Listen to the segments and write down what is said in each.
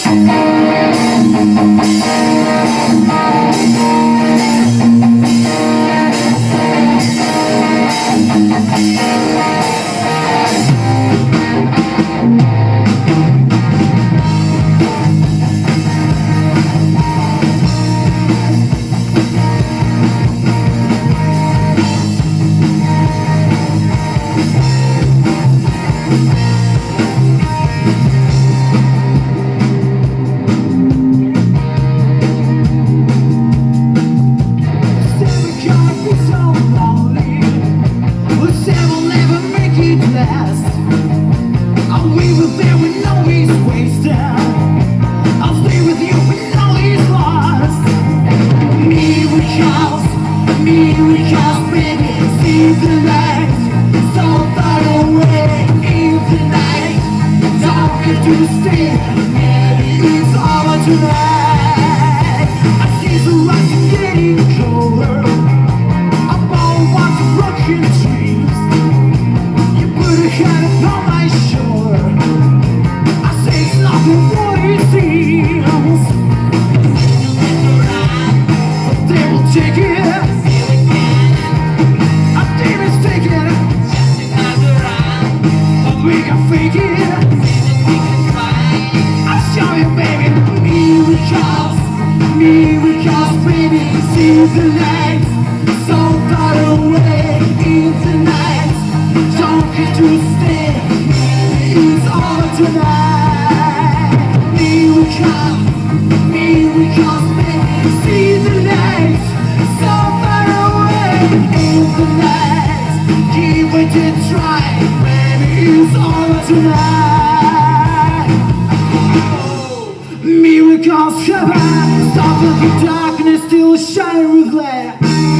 Miracles happen, stop looking darkness still shine with light.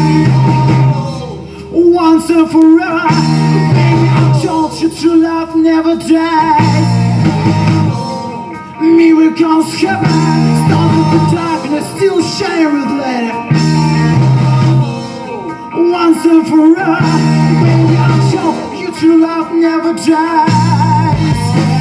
Once and forever, baby, I told you true love never dies. Miracles happen, stop looking darkness still shine with light. Once and forever, baby, I told you true love never dies.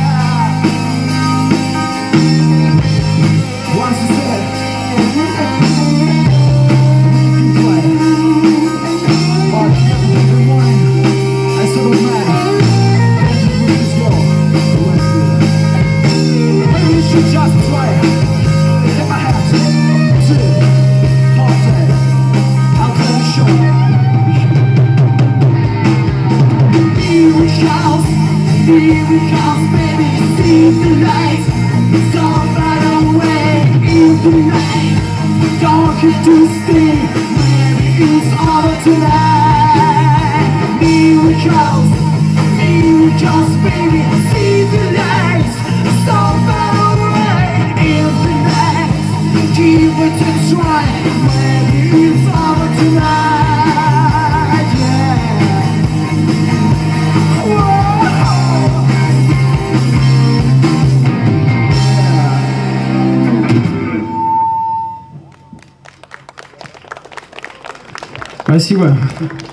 Miracles, baby, see the light. So far away in the night. Don't have to stay, maybe it's over tonight. Miracles, miracles, baby, see the light. So far away in the night. Give it a try, maybe it's over tonight. Yeah. Whoa. Спасибо.